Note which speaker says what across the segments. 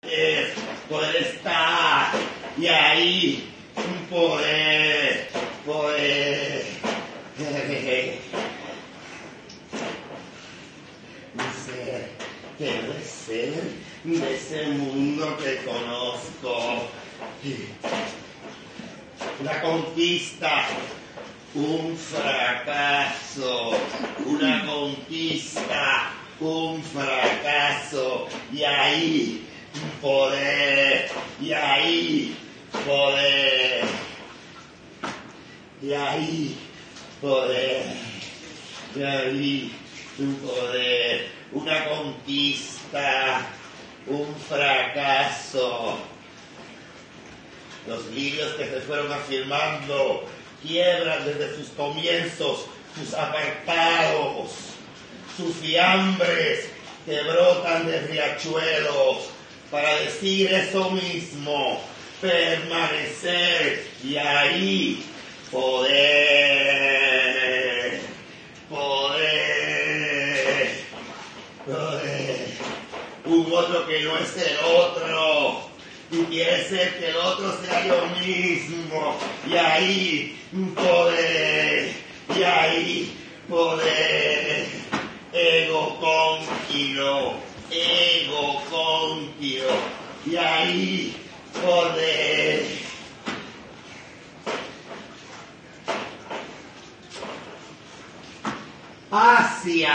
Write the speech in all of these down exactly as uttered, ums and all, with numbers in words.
Speaker 1: es poder estar, y ahí poder, poder, ser, quiero ser de ese mundo que conozco. La conquista, un fracaso, una conquista, un fracaso, y ahí poder, y ahí poder, y ahí poder, y ahí tu poder, una conquista, un fracaso. Los lirios que se fueron afirmando quiebran desde sus comienzos, sus apartados, sus fiambres que brotan de riachuelos para decir eso mismo, permanecer, y ahí poder, poder, poder, un otro que no es el otro. Y quiere ser que el otro sea yo mismo, y ahí poder, y ahí poder, ego conquilo, ego conquilo, y ahí poder. Asia,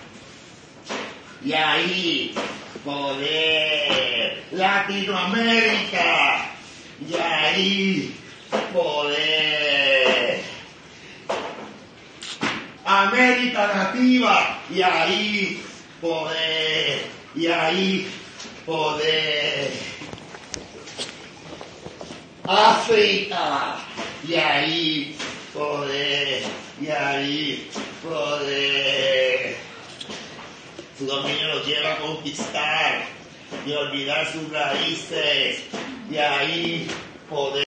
Speaker 1: y ahí poder. Latinoamérica, y ahí poder. América nativa, y ahí poder, y ahí poder. África, y ahí poder, y ahí poder. Su dominio nos lleva a conquistar y olvidar sus raíces, y ahí poder.